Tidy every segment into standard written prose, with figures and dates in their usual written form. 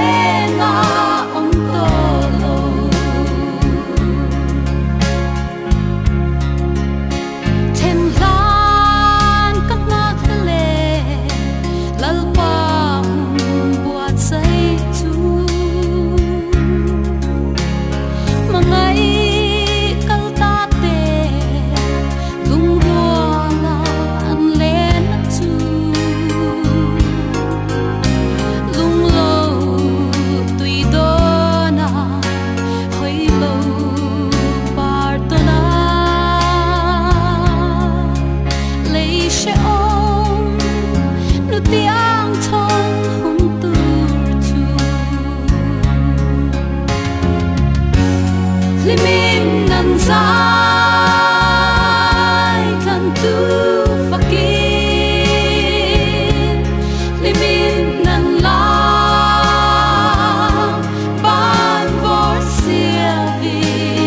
Limin nan zai kan tu fakin limin nan la ban vor sia vi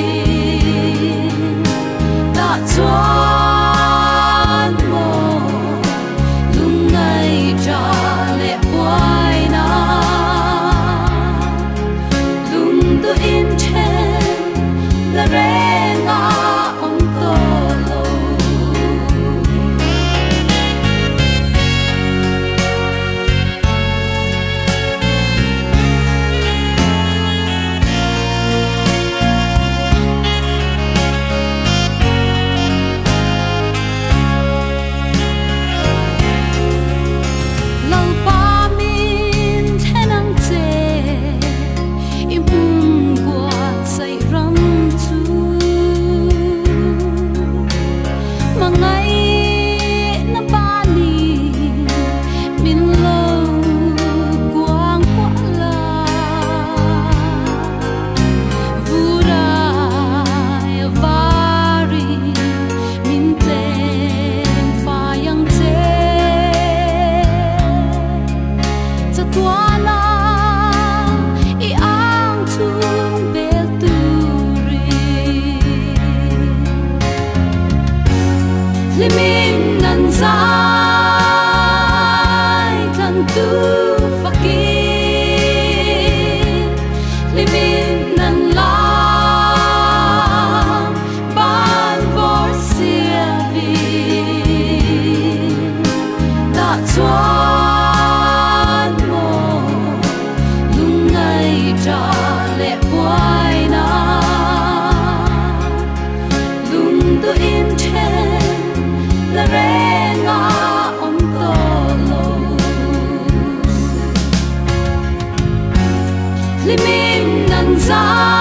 ta chuan mo lung ngai cha le quai na lung tu in la renga om tolo lau pa min thenang che impun qua sai ram ngay na bani min lo quang qua la vura vari min ten fa yang che cha tua na I ang tung bel turi limin nan zai kan tu fakin limin nan la ban vor sia vi ta chuan mo lung ngai cha le quai na lung tu in chen la renga om tolo limin nan zai